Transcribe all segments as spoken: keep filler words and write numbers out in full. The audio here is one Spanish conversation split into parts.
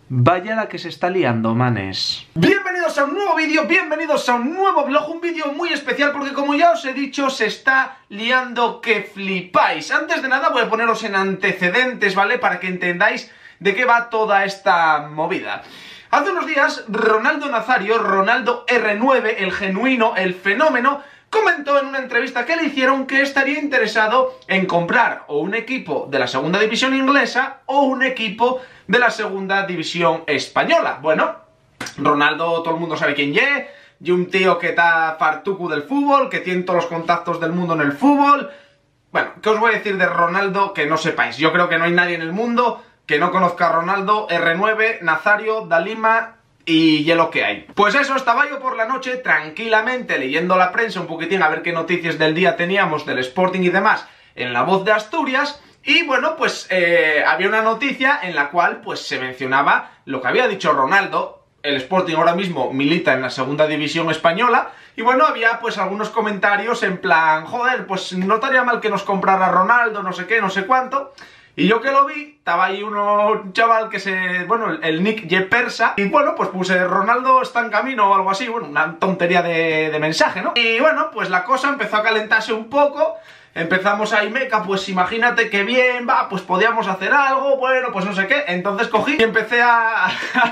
Vaya la que se está liando, manes. Bienvenidos a un nuevo vídeo, bienvenidos a un nuevo vlog, un vídeo muy especial porque como ya os he dicho, se está liando que flipáis. Antes de nada voy a poneros en antecedentes, ¿vale? Para que entendáis de qué va toda esta movida. Hace unos días, Ronaldo Nazario, Ronaldo erre nueve, el genuino, el fenómeno, comentó en una entrevista que le hicieron que estaría interesado en comprar o un equipo de la segunda división inglesa o un equipo de la segunda división española. Bueno, Ronaldo todo el mundo sabe quién es, y un tío que está fartucu del fútbol, que tiene todos los contactos del mundo en el fútbol. Bueno, ¿qué os voy a decir de Ronaldo que no sepáis? Yo creo que no hay nadie en el mundo que no conozca a Ronaldo, erre nueve, Nazario, Dalima y ya lo que hay. Pues eso, estaba yo por la noche tranquilamente leyendo la prensa un poquitín a ver qué noticias del día teníamos del Sporting y demás en La Voz de Asturias. Y bueno, pues eh, había una noticia en la cual pues se mencionaba lo que había dicho Ronaldo. El Sporting ahora mismo milita en la segunda división española. Y bueno, había pues algunos comentarios en plan, joder, pues no estaría mal que nos comprara Ronaldo, no sé qué, no sé cuánto. Y yo que lo vi, estaba ahí uno, un chaval que se... bueno, el, el nick ye persa. Y bueno, pues puse Ronaldo está en camino o algo así. Bueno, una tontería de, de mensaje, ¿no? Y bueno, pues la cosa empezó a calentarse un poco. Empezamos ahí, meca, pues imagínate que bien, va, pues podíamos hacer algo, bueno, pues no sé qué. Entonces cogí y empecé a,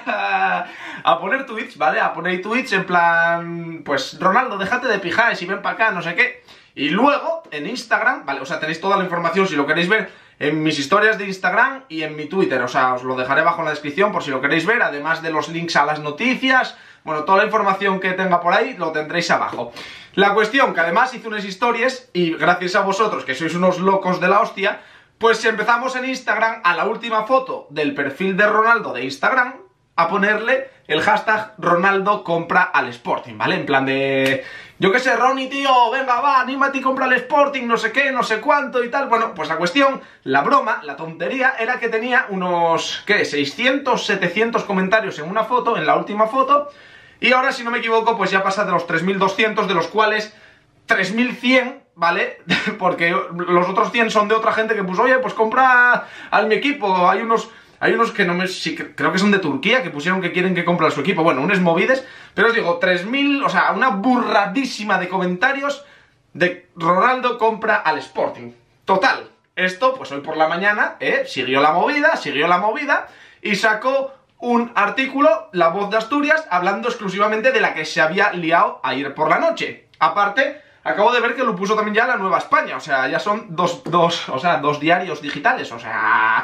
a poner tweets, ¿vale? A poner tweets en plan, pues Ronaldo, déjate de pijaes y ven para acá, no sé qué. Y luego, en Instagram, ¿vale? O sea, tenéis toda la información si lo queréis ver en mis historias de Instagram y en mi Twitter. O sea, os lo dejaré abajo en la descripción por si lo queréis ver, además de los links a las noticias. Bueno, toda la información que tenga por ahí lo tendréis abajo. La cuestión, que además hice unas historias y gracias a vosotros, que sois unos locos de la hostia, pues empezamos en Instagram a la última foto del perfil de Ronaldo de Instagram a ponerle el hashtag Ronaldo compra al Sporting, ¿vale? En plan de... yo qué sé, Ronnie, tío, venga, va, anímate y compra al Sporting, no sé qué, no sé cuánto y tal. Bueno, pues la cuestión, la broma, la tontería era que tenía unos, ¿qué? seiscientos, setecientos comentarios en una foto, en la última foto. Y ahora, si no me equivoco, pues ya pasa de los tres mil doscientos, de los cuales tres mil cien, ¿vale? Porque los otros cien son de otra gente que puso, oye, pues compra al mi equipo. Hay unos... Hay unos que no me... sí, creo que son de Turquía, que pusieron que quieren que compre a su equipo. Bueno, unas movides. Pero os digo, tres mil, o sea, una burradísima de comentarios de Ronaldo compra al Sporting. Total, esto, pues hoy por la mañana, ¿eh? Siguió la movida, siguió la movida y sacó un artículo, La Voz de Asturias, hablando exclusivamente de la que se había liado ayer por la noche. Aparte, acabo de ver que lo puso también ya La Nueva España. O sea, ya son dos, dos, o sea, dos diarios digitales. O sea...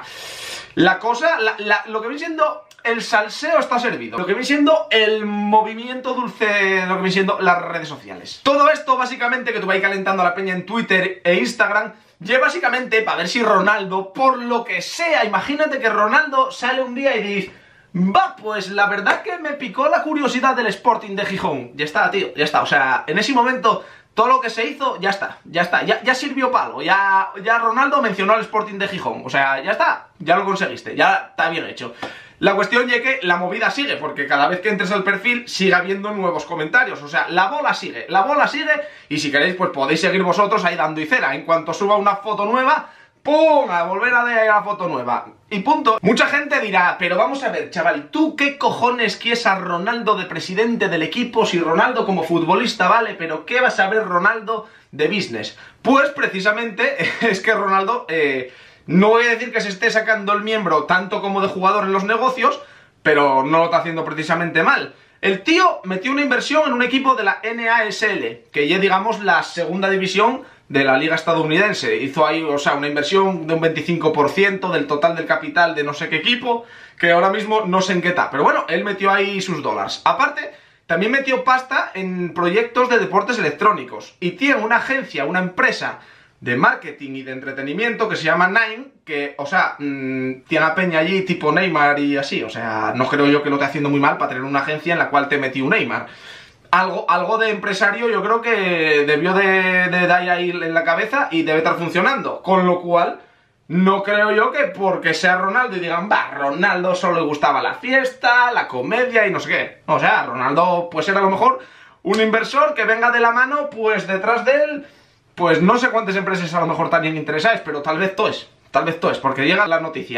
La cosa, la, la, lo que viene siendo el salseo está servido. Lo que viene siendo el movimiento dulce, lo que viene siendo las redes sociales. Todo esto, básicamente, que tú vas calentando a la peña en Twitter e Instagram, ya básicamente para ver si Ronaldo, por lo que sea, imagínate que Ronaldo sale un día y dice, va, pues la verdad que me picó la curiosidad del Sporting de Gijón. Ya está, tío, ya está. O sea, en ese momento... todo lo que se hizo, ya está, ya está, ya, ya sirvió palo, ya, ya Ronaldo mencionó al Sporting de Gijón, o sea, ya está, ya lo conseguiste, ya está bien hecho. La cuestión es que la movida sigue, porque cada vez que entres al perfil sigue habiendo nuevos comentarios, o sea, la bola sigue, la bola sigue, y si queréis pues podéis seguir vosotros ahí dando y cera, en cuanto suba una foto nueva, ¡pum! A volver a ver la foto nueva. Y punto. Mucha gente dirá, pero vamos a ver, chaval, ¿tú qué cojones quieres a Ronaldo de presidente del equipo si Ronaldo como futbolista vale, pero qué vas a ver Ronaldo de business? Pues precisamente es que Ronaldo, eh, no voy a decir que se esté sacando el miembro tanto como de jugador en los negocios, pero no lo está haciendo precisamente mal. El tío metió una inversión en un equipo de la ene a ese ele, que ya digamos la segunda división de la liga estadounidense. Hizo ahí, o sea, una inversión de un veinticinco por ciento del total del capital de no sé qué equipo, que ahora mismo no sé en qué está. Pero bueno, él metió ahí sus dólares. Aparte, también metió pasta en proyectos de deportes electrónicos. Y tiene una agencia, una empresa de marketing y de entretenimiento que se llama Nine, que, o sea, mmm, tiene a peña allí tipo Neymar y así. O sea, no creo yo que lo esté haciendo muy mal para tener una agencia en la cual te metí un Neymar. Algo, algo de empresario yo creo que debió de, de dar ahí en la cabeza y debe estar funcionando. Con lo cual, no creo yo que porque sea Ronaldo y digan, va, Ronaldo solo le gustaba la fiesta, la comedia y no sé qué. O sea, Ronaldo puede ser a lo mejor un inversor que venga de la mano, pues detrás de él, pues no sé cuántas empresas a lo mejor también interesáis, pero tal vez toes, tal vez toes, porque llega la noticia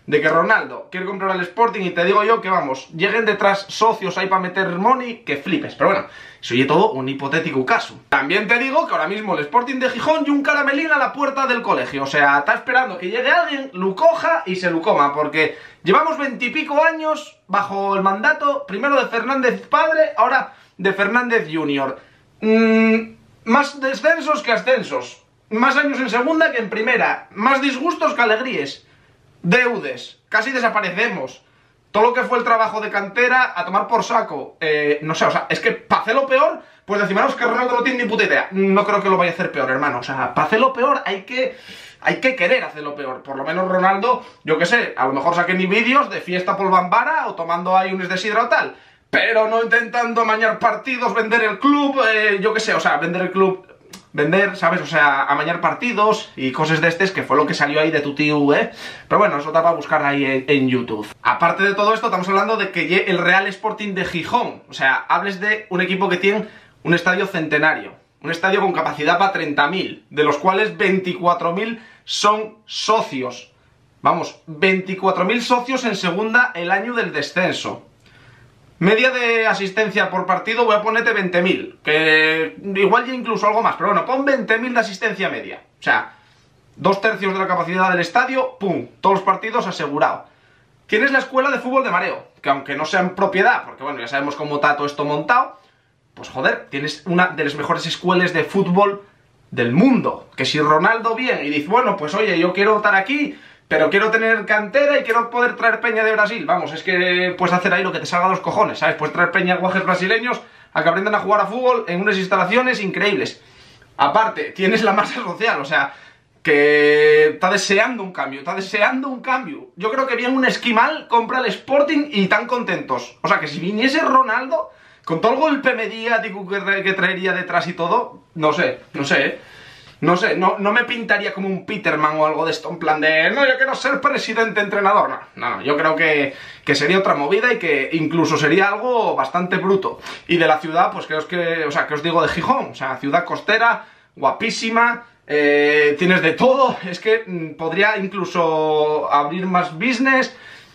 de que Ronaldo quiere comprar al Sporting y te digo yo que vamos, lleguen detrás socios ahí para meter money, que flipes. Pero bueno, eso es todo un hipotético caso. También te digo que ahora mismo el Sporting de Gijón y un caramelín a la puerta del colegio. O sea, está esperando que llegue alguien, lo coja y se lo coma, porque llevamos veintipico años bajo el mandato, primero de Fernández padre, ahora de Fernández junior. Mm, más descensos que ascensos, más años en segunda que en primera, más disgustos que alegrías. Deudes, casi desaparecemos. Todo lo que fue el trabajo de cantera a tomar por saco. Eh, no sé, o sea, es que para hacerlo peor, pues decimaros que Ronaldo no tiene ni puta idea. No creo que lo vaya a hacer peor, hermano. O sea, para hacerlo peor hay que hay que querer hacerlo peor. Por lo menos Ronaldo, yo qué sé, a lo mejor saquen ni vídeos de fiesta por Bambara o tomando ahí un deshidrato o tal. Pero no intentando amañar partidos, vender el club, eh, yo qué sé, o sea, vender el club... Vender, ¿sabes? O sea, amañar partidos y cosas de estos, que fue lo que salió ahí de tu tío, ¿eh? Pero bueno, eso te va a buscar ahí en, en YouTube. Aparte de todo esto, estamos hablando de que el Real Sporting de Gijón, o sea, hables de un equipo que tiene un estadio centenario, un estadio con capacidad para treinta mil, de los cuales veinticuatro mil son socios. Vamos, veinticuatro mil socios en segunda el año del descenso. Media de asistencia por partido, voy a ponerte veinte mil, que igual ya incluso algo más, pero bueno, pon veinte mil de asistencia media. O sea, dos tercios de la capacidad del estadio, pum, todos los partidos asegurado. Tienes la escuela de fútbol de Mareo, que aunque no sea en propiedad, porque bueno, ya sabemos cómo está todo esto montado, pues joder, tienes una de las mejores escuelas de fútbol del mundo. Que si Ronaldo viene y dice, bueno, pues oye, yo quiero estar aquí, pero quiero tener cantera y quiero poder traer peña de Brasil. Vamos, es que puedes hacer ahí lo que te salga de los cojones, ¿sabes? Puedes traer peña guajes brasileños a que aprendan a jugar a fútbol en unas instalaciones increíbles. Aparte, tienes la masa social, o sea, que está deseando un cambio, está deseando un cambio. Yo creo que viene un esquimal, compra el Sporting y tan contentos. O sea, que si viniese Ronaldo, con todo el golpe mediático que, que traería detrás y todo, no sé, no sé, ¿eh? No sé, no, no me pintaría como un Peterman o algo de esto, en plan de, no, yo quiero ser presidente entrenador. No, no, no, yo creo que, que sería otra movida y que incluso sería algo bastante bruto. Y de la ciudad, pues que os, que, o sea, que os digo de Gijón, o sea, ciudad costera, guapísima, eh, tienes de todo, es que mmm, podría incluso abrir más business.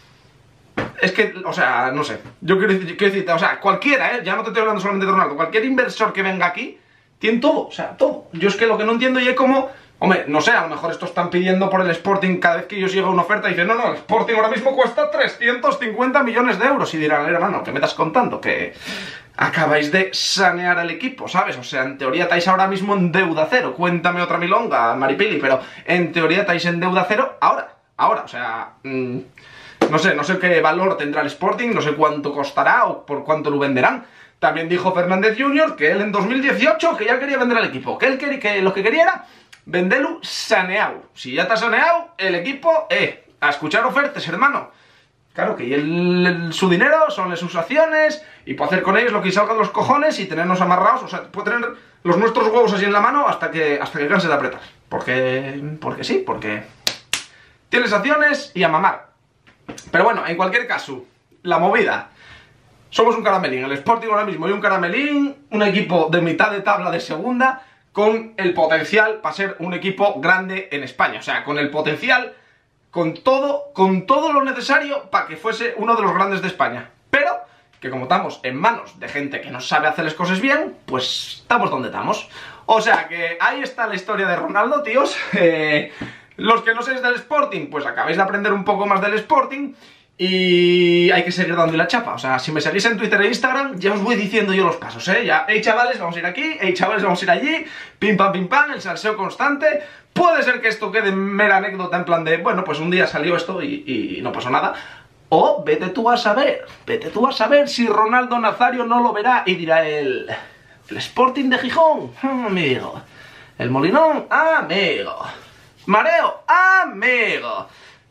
Es que, o sea, no sé, yo quiero, quiero decirte, o sea, cualquiera, ¿eh? Ya no te estoy hablando solamente de Ronaldo, cualquier inversor que venga aquí tiene todo, o sea, todo. Yo es que lo que no entiendo y es como... Hombre, no sé, a lo mejor esto están pidiendo por el Sporting cada vez que ellos llega una oferta y dicen, no, no, el Sporting ahora mismo cuesta trescientos cincuenta millones de euros. Y dirán, hermano, ¿qué me estás contando? Que acabáis de sanear al equipo, ¿sabes? O sea, en teoría estáis ahora mismo en deuda cero. Cuéntame otra milonga, Maripili, pero en teoría estáis en deuda cero ahora, ahora, o sea... Mmm, no sé, no sé qué valor tendrá el Sporting, no sé cuánto costará o por cuánto lo venderán. También dijo Fernández junior que él en dos mil dieciocho que ya quería vender al equipo, que él quería, que lo que quería era venderlo saneado. Si ya está saneado, el equipo, eh, a escuchar ofertas, hermano. Claro que el, el, su dinero son sus acciones y puede hacer con ellos lo que salga de los cojones y tenernos amarrados, o sea, puede tener los nuestros huevos así en la mano hasta que, hasta que canse de apretar. Porque, porque sí, porque tienes acciones y a mamar. Pero bueno, en cualquier caso, la movida... Somos un caramelín, el Sporting ahora mismo y un caramelín, un equipo de mitad de tabla de segunda, con el potencial para ser un equipo grande en España. O sea, con el potencial, con todo, con todo lo necesario para que fuese uno de los grandes de España. Pero, que como estamos en manos de gente que no sabe hacer las cosas bien, pues estamos donde estamos. O sea, que ahí está la historia de Ronaldo, tíos. Eh, los que no sois del Sporting, pues acabáis de aprender un poco más del Sporting. Y hay que seguir dando la chapa. O sea, si me seguís en Twitter e Instagram, ya os voy diciendo yo los pasos, ¿eh? Ya, hey chavales, vamos a ir aquí, hey chavales, vamos a ir allí, pim pam pim pam, el salseo constante. Puede ser que esto quede mera anécdota en plan de, bueno, pues un día salió esto y, y no pasó nada. O vete tú a saber, vete tú a saber si Ronaldo Nazario no lo verá y dirá el... El Sporting de Gijón, amigo. El Molinón, amigo. Mareo, amigo.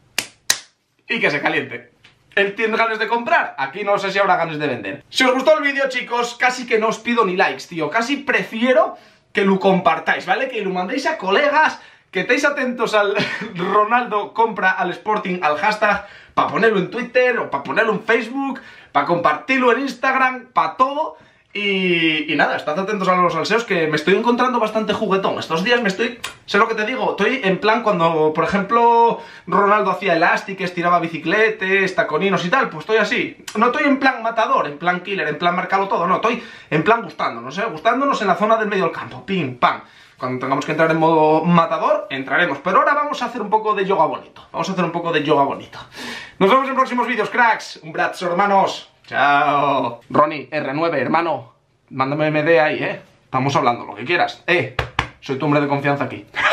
Y que se caliente. Él tiene ganas de comprar, aquí no sé si habrá ganas de vender. Si os gustó el vídeo, chicos, casi que no os pido ni likes, tío. Casi prefiero que lo compartáis, ¿vale? Que lo mandéis a colegas, que estéis atentos al Ronaldo compra al Sporting, al hashtag, para ponerlo en Twitter o para ponerlo en Facebook, para compartirlo en Instagram, para todo. Y, y nada, estad atentos a los salseos, que me estoy encontrando bastante juguetón. Estos días me estoy... Sé lo que te digo, estoy en plan cuando, por ejemplo, Ronaldo hacía elásticas, tiraba bicicletes, taconinos y tal, pues estoy así. No estoy en plan matador, en plan killer, en plan marcalo todo, no, estoy en plan gustándonos, ¿eh? Gustándonos en la zona del medio del campo, pim, pam. Cuando tengamos que entrar en modo matador, entraremos. Pero ahora vamos a hacer un poco de yoga bonito. Vamos a hacer un poco de yoga bonito. Nos vemos en próximos vídeos, cracks. Un abrazo, hermanos. Chao. Ronnie, R nueve, hermano. Mándame M D ahí, eh. Estamos hablando, lo que quieras. Eh, soy tu hombre de confianza aquí.